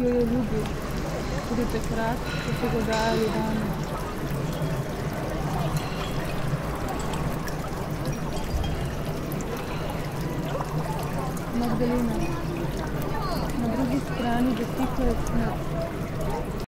ki jo je ljubil, tudi takrat, ko so ga dajali rane. Magdalena. Na drugi strani zatiha je smrt.